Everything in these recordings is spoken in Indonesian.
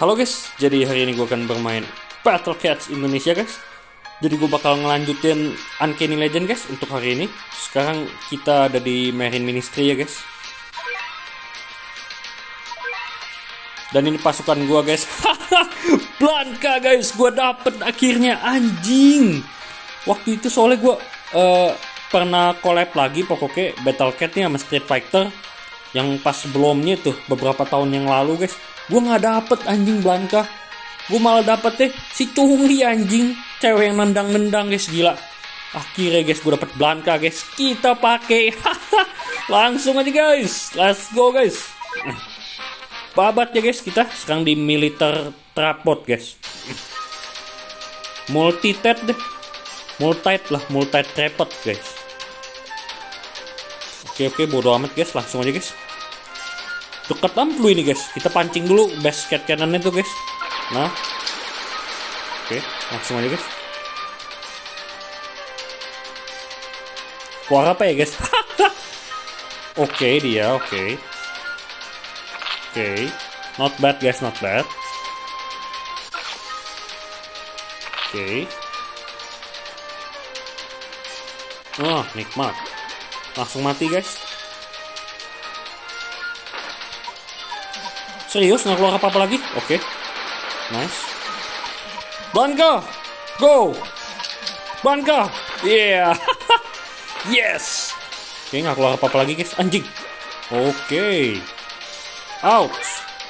Halo guys, jadi hari ini gue akan bermain Battle Cats Indonesia guys. Jadi gue bakal ngelanjutin Uncanny Legend guys untuk hari ini. Sekarang kita ada di Marine Ministry ya guys. Dan ini pasukan gue guys. Blanka guys, gue dapet akhirnya, anjing. Waktu itu soalnya gue pernah collab lagi pokoknya Battle Cat nih sama Street Fighter. Yang pas sebelumnya tuh beberapa tahun yang lalu guys, gue nggak dapet anjing Blanka. Gue malah dapet si Chun-Li anjing, cewek yang nendang-nendang guys, gila. Akhirnya guys gue dapet Blanka guys, kita pakai. Langsung aja guys, let's go guys. Babat ya guys, kita sekarang di militer trapod guys. Multi-tet deh, multi trapod guys. Oke, bodo amat guys, langsung aja guys. Deket amplu ini guys, kita pancing dulu base cat cannon itu guys. Nah, oke, langsung aja guys. Keluar apa ya guys? Oke, dia oke. Not bad guys, not bad. Oke. Oh, nikmat. Langsung mati guys. Serius nggak keluar apa-apa lagi? Oke. Nice. Blanka, go. Blanka, yeah. Yes. Oke, nggak keluar apa-apa lagi guys, anjing. Oke. Ouch.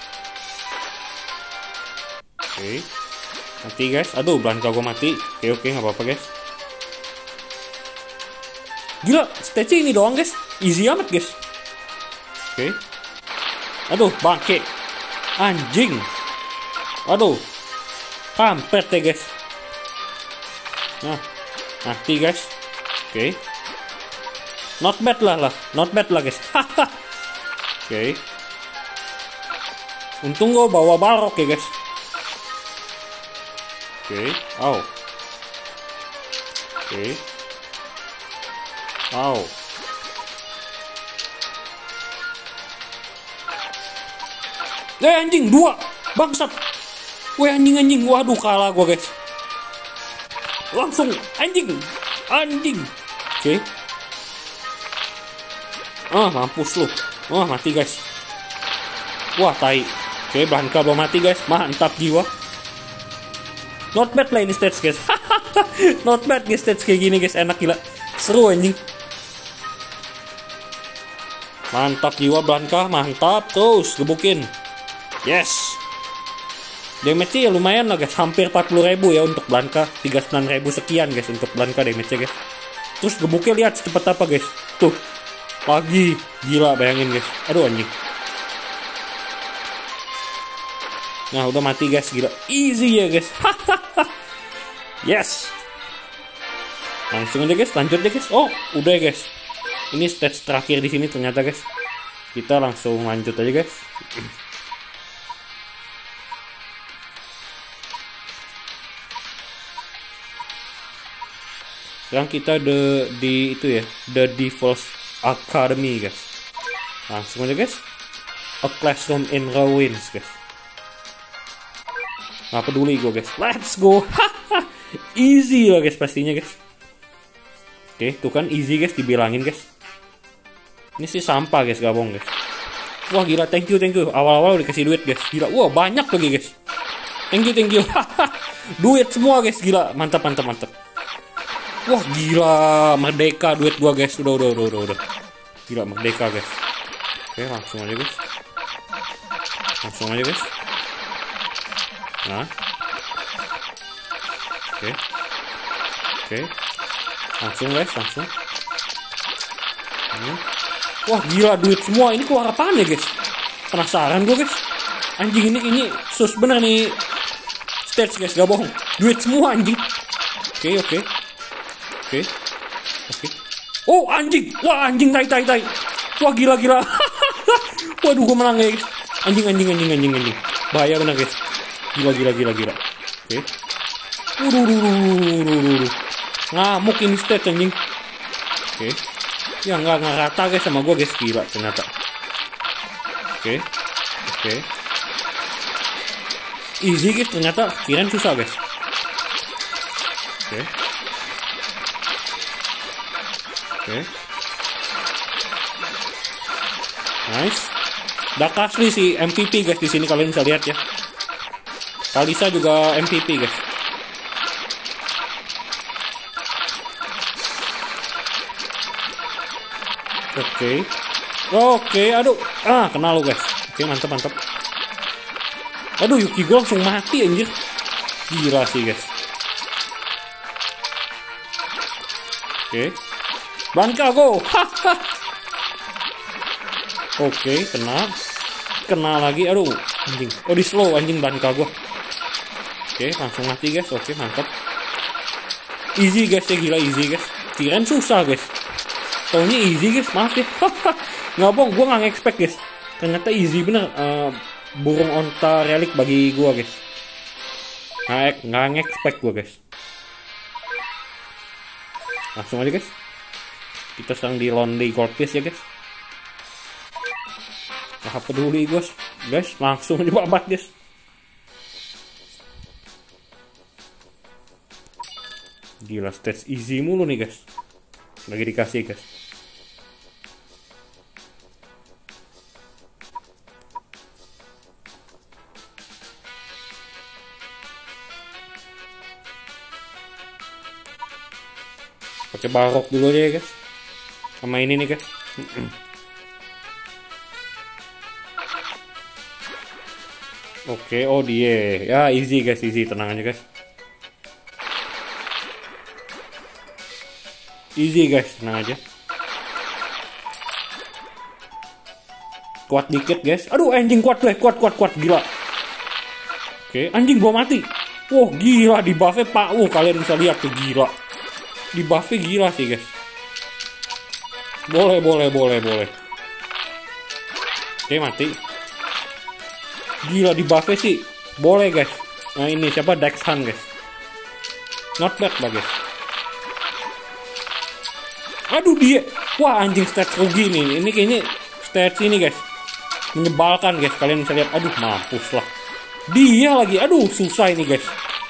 Oke. Mati guys. Aduh, Blanka gue mati. Oke, nggak apa-apa guys. Gila, stage ini doang guys, easy amat guys. Oke. Aduh, bangke. Anjing. Aduh. Kampret ya guys. Nah, mati guys. Oke. Not bad lah. Not bad lah guys. Oke. Untung gue bawa balrog ya guys. Oke. Au. Oke. Au. Anjing, dua. Bangsat. Weh anjing. Waduh, kalah gua guys. Langsung anjing. Oke. Mampus lu. Mati guys. Wah, tai. Oke, Blanka belum mati guys. Mantap jiwa. Not bad lah ini stage guys. Not bad guys, stage kayak gini guys, enak gila. Seru anjing. Mantap jiwa Blanka, mantap. Terus gebukin. Yes. Damage-nya ya lumayan lah guys, hampir 40.000 ya untuk Blanka. 39.000 sekian guys untuk Blanka damage-nya guys. Terus gebuknya lihat secepat apa guys. Tuh. Lagi gila, bayangin guys. Aduh anjing. Nah, udah mati guys, gila. Easy ya guys. Yes. Langsung aja guys, lanjut deh guys. Oh, udah ya guys. Ini stage terakhir di sini ternyata guys. Kita langsung lanjut aja guys. Sekarang kita di itu ya, The Devil's Academy guys. Langsung aja guys. A Classroom in Ruins guys. Nggak peduli gue guys. Let's go. Easy lah guys pastinya guys. Oke, tuh kan easy guys, dibilangin guys. Ini sih sampah guys, gak bohong guys. Wah gila, thank you. Awal-awal udah kasih duit guys. Gila, wah banyak lagi guys. Thank you. Duit semua guys, gila. Mantap. Wah gila, merdeka duit gua guys. Udah. Gila, merdeka guys. Oke, langsung aja guys. Nah. Oke. Langsung guys. Wah gila, duit semua. Ini keluar apaan ya guys? Penasaran gue guys. Anjing, ini sus bener nih stage guys, gak bohong. Duit semua anjing. Oke. Oh anjing. Wah anjing, tai. Wah gila. Waduh, gue menang guys. Anjing. Bahaya bener guys. Gila. Oke. Ngamuk ini stage anjing. Oke. Ya nggak rata guys sama gue guys, gila ternyata. Oke. Easy guys, ternyata kirain susah guys. Oke. Oke. Nice. Dark Ashley si MVP guys di sini, kalian bisa lihat ya. Kalisa juga MVP guys. Oke. Oke, aduh. Kena lu guys. Oke, mantap. Aduh, Yuki gue langsung mati anjir. Gila sih guys. Oke. Blanka go. Oke, kena lagi. Aduh, anjing. Oh, di slow anjing Blanka gue. Oke, langsung mati guys. Oke, mantap. Easy guys ya, gila easy guys. Kirain susah guys. Taunya easy guys, maaf ya. Nggak bohong, gue nggak expect guys. Ternyata easy bener. Burung onta relik bagi gue guys. Nggak expect gue guys. Langsung aja guys. Kita sedang di Lonely Goldfish ya guys. Nggak peduli guys. Langsung aja babat guys. Gila, stage easy mulu nih guys. Lagi dikasih guys. Pakai barok dulu aja ya guys. Sama ini nih guys. Oke, oh dia. Ya easy guys, easy, tenang aja guys. Easy guys, tenang aja. Kuat dikit guys. Aduh anjing, kuat gila. Oke, anjing belum mati. Wah gila, di buffnya pak. Kalian bisa lihat tuh, gila. Di buffnya gila sih guys. Boleh. Oke, mati. Gila, di buffnya sih. Boleh guys. Nah ini siapa, Dexhan guys. Not bad lah guys. Aduh dia. Wah anjing, stats rugi nih. Ini kayaknya stats ini guys. Menyebalkan guys. Kalian bisa lihat. Aduh mampus lah. Dia lagi. Aduh susah ini guys.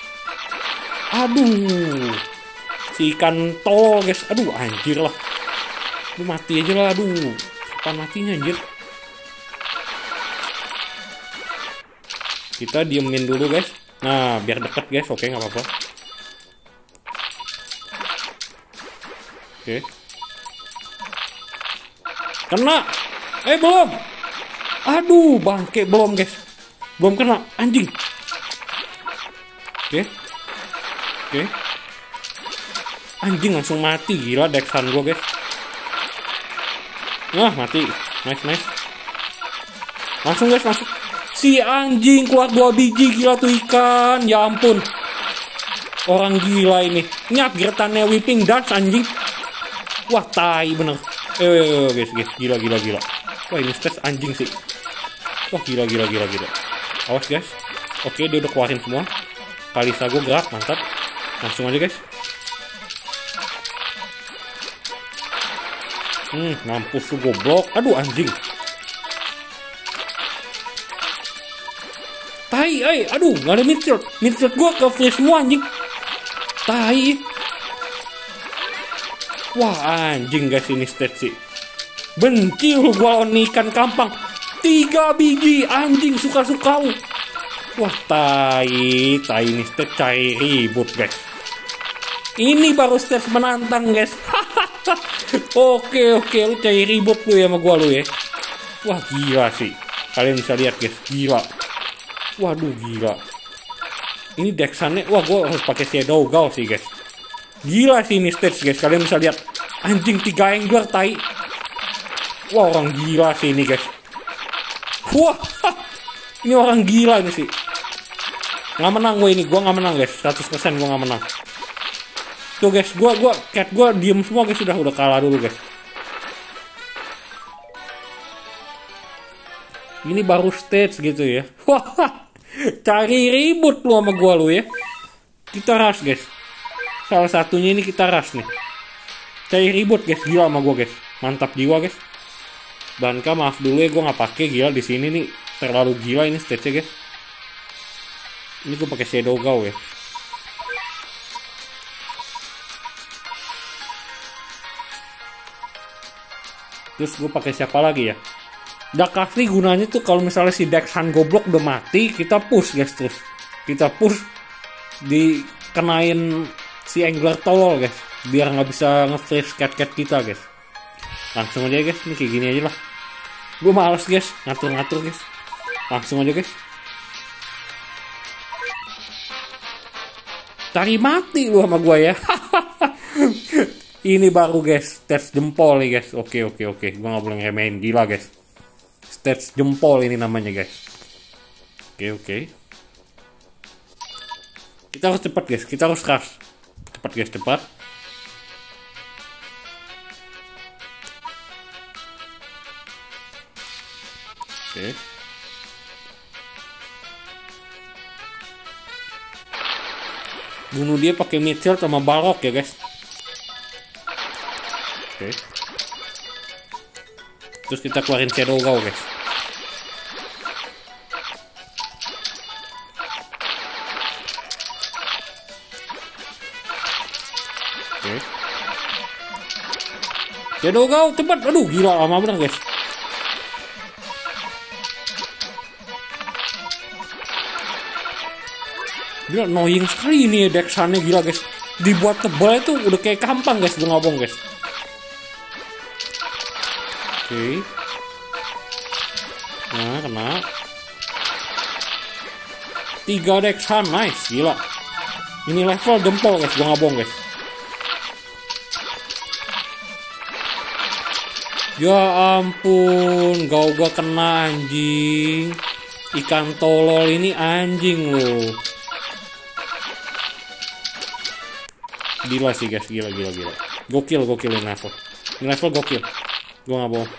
Aduh. Si ikan tol guys. Aduh anjir lah. Lu mati aja lah. Aduh. Kapan matinya anjir. Kita diemin dulu guys. Nah biar deket guys. Oke, nggak apa-apa. Oke. Kena. Belum. Aduh, bangke, belum guys. Belum kena, anjing. Oke. Anjing langsung mati, gila Dexhan gue guys. Nah, mati. Nice. Langsung guys, masuk. Si anjing keluar 2 biji, gila tuh ikan. Ya ampun. Orang gila ini. Nyap gertannya whipping dance anjing. Wah, tai bener. Guys, gila. Wah, ini stres anjing sih. Wah, gila. Awas guys. Oke, dia udah keluarin semua. Kalisa gue gerak, mantap. Langsung aja guys. Mampus tuh goblok. Aduh anjing. Tai, aduh, nggak ada midshot. Midshot gue ke free semua anjing. Tai. Wah anjing guys, ini stage sih. Benci lu gua lawan ikan kampang. 3 biji anjing, suka-suka lu. Wah tai ini stage cari ribut guys. Ini baru stage menantang guys. Oke, lu cari ribut lu ya sama gua lu ya. Wah gila sih. Kalian bisa lihat guys, gila. Waduh gila. Ini Dexhannya, wah gua harus pakai shadow gao sih guys. Gila sih ini stage guys, kalian bisa lihat. Anjing 3 angler tai. Wah orang gila sih ini guys. Wah ini orang gila ini sih. Nggak menang gue ini, gue nggak menang guys. 100% gue nggak menang. Tuh guys, gue diem semua guys, udah kalah dulu guys. Ini baru stage gitu ya. Wah cari ribut lu sama gue lu ya. Kita rush guys. Salah satunya ini kita rush nih. Cari ribut guys, gila sama gue guys. Mantap jiwa guys. Blanka maaf dulu ya, gue nggak pakai, gila di sini nih terlalu gila ini stage-nya guys. Ini gue pakai Shadow Gao ya. Terus gue pakai siapa lagi ya? Dark Castle gunanya tuh kalau misalnya si Dexan goblok udah mati, kita push guys, terus kita push dikenain si Angler tolol guys, biar nggak bisa nge-freeze cat kita guys. Langsung aja guys, ini kayak gini aja lah. Gue males guys ngatur guys, langsung aja guys. Cari mati lu sama gue ya. Ini baru guys, stats jempol nih guys. Oke. Gue nggak boleh ngeremehin, gila guys. Stats jempol ini namanya guys. Oke. Kita harus cepat guys, kita harus rush. Cepat guys, cepat. Oke. Bunuh dia pakai mid-shield sama Balrog ya guys. Oke. Terus kita keluarin Shadow Gao guys. Oke. Shadow Gao cepat. Aduh gila lama bener guys. Gila annoying sekali ini Dexannya, gila guys. Dibuat tebal itu udah kayak kampang guys, gue ngomong guys. Oke. Nah, kena 3 Dexan, nice, gila. Ini level jempol guys, gue ngomong guys. Ya ampun, Gao gua kena anjing. Ikan tolol ini anjing loh. Gila sih guys, gila. Gokil ini level. Ini level gokil. Gue gak bohong.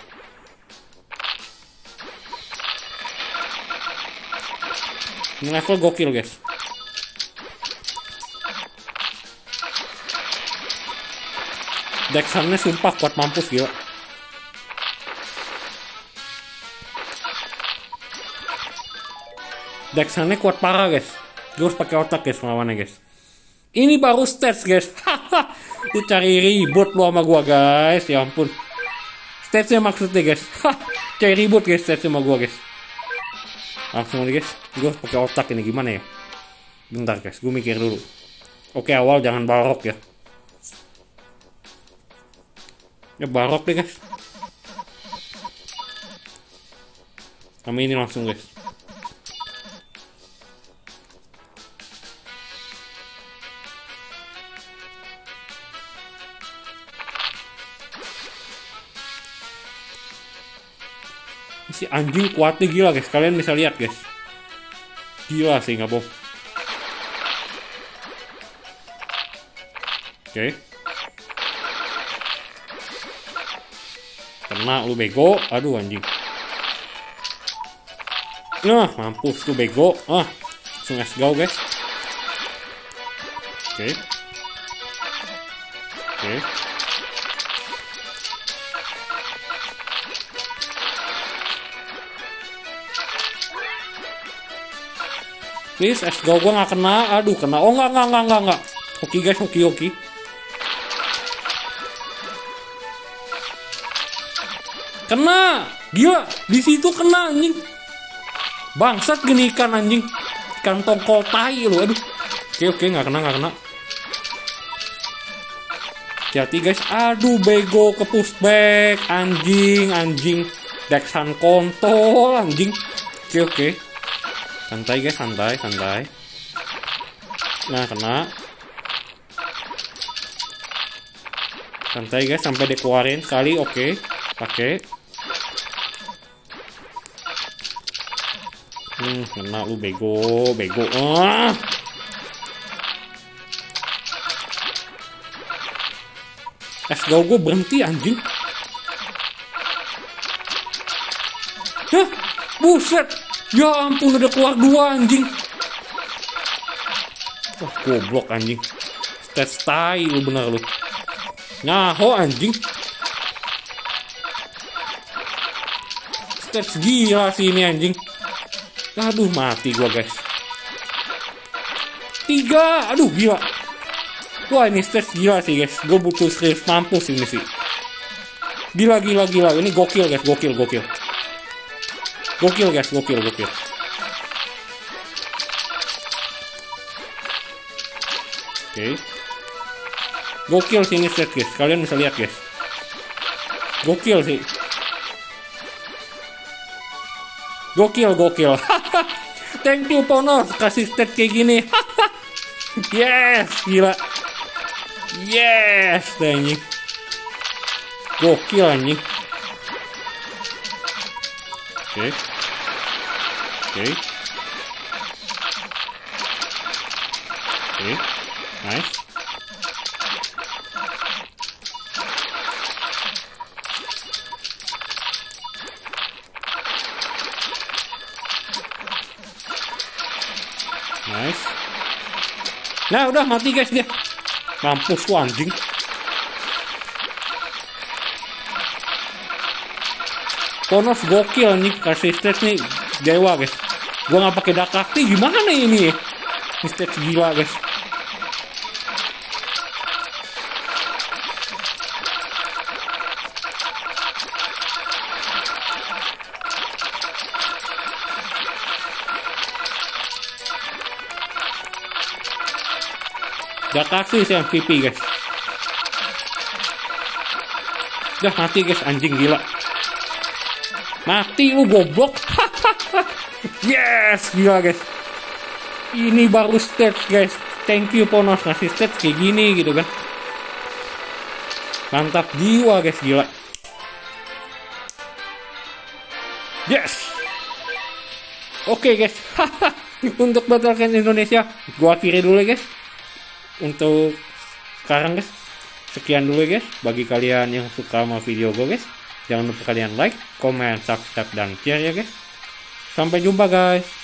Ini level gokil guys. Dexannya sumpah kuat mampus, gila. Dexannya kuat parah guys. Gue harus pakai otak guys melawannya guys. Ini baru stats guys. Lu cari ribut lu sama gua guys. Ya ampun. Statsnya maksudnya guys. Cari ribut guys statsnya sama gua guys. Langsung aja guys. Gue harus pakai otak ini gimana ya. Bentar guys, gue mikir dulu. Oke, awal jangan Balrog ya. Ya Balrog deh guys. Sama ini langsung guys. Si anjing kuatnya gila guys, kalian bisa lihat guys. Gila sih, nggak bohong. Oke. Kena lu bego, aduh anjing. Nah, mampus lu bego. Langsung Gao guys. Oke. Please, Gao gua nggak kena. Aduh, kena. Oh, nggak. Oke guys, oke. Kena. Gila, di situ kena anjing. Bangsat gini ikan anjing. Ikan tongkol tai lo. Aduh. Oke, nggak kena. Hati-hati guys. Aduh, bego ke pushback. Anjing. Dexan kontol anjing. Oke. Santai guys, santai. Nah, kena. Santai guys, sampai dikeluarin sekali, oke. Pakai. Kena lu bego. Gao gue berhenti anjing. Hah? Buset. Ya ampun, udah keluar 2 anjing. Wah, goblok anjing. Stats tai lu bener lu. Ngaho anjing. Stats gila sih ini anjing. Aduh, mati gua guys. 3. Aduh, gila. Wah, ini stage gila sih, guys. Gue butuh serius mampus ini sih. Gila. Ini gokil, guys. Gokil, guys. Gokil. Oke. Gokil sih ini stage, guys. Kalian bisa lihat, guys. Gokil sih. Gokil. Thank you, Ponos. Kasih stage kayak gini. Yes, gila. Yes, anjing. Gokil, anjing. Oke. Nice. Nah, udah mati, guys, dia. Mampus tuh anjing. Ponos gokil nih, kasih stage nih dewa, guys. Gua nggak pakai dakakti, gimana ini? Ini stage gila, guys. Dakakti sih MVP, guys. Udah mati, guys, anjing gila. Mati lu goblok. Yes, gila, guys. Ini baru stage, guys. Thank you, Ponos, ngasih stage kayak gini gitu kan. Mantap jiwa, guys, gila. Yes. Oke, guys. Untuk Battlecast Indonesia gua akhiri dulu, guys. Untuk sekarang, guys, sekian dulu, guys. Bagi kalian yang suka sama video gue, guys, jangan lupa kalian like, comment, subscribe, dan share ya, guys. Sampai jumpa, guys.